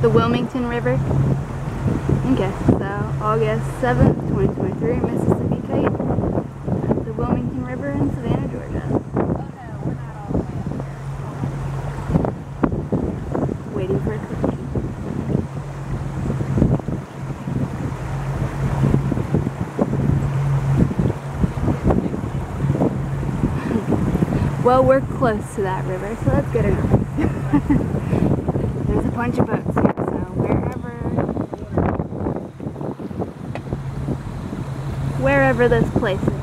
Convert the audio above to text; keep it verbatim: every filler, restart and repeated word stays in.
The Wilmington River. Okay, so August seventh, twenty twenty-three, Mississippi Kite at the Wilmington River in Savannah, Georgia. Oh no, we're not all the way up here. Waiting for a cookie. Well, we're close to that river, so that's good enough. There's a bunch of boats here, so wherever wherever this place is.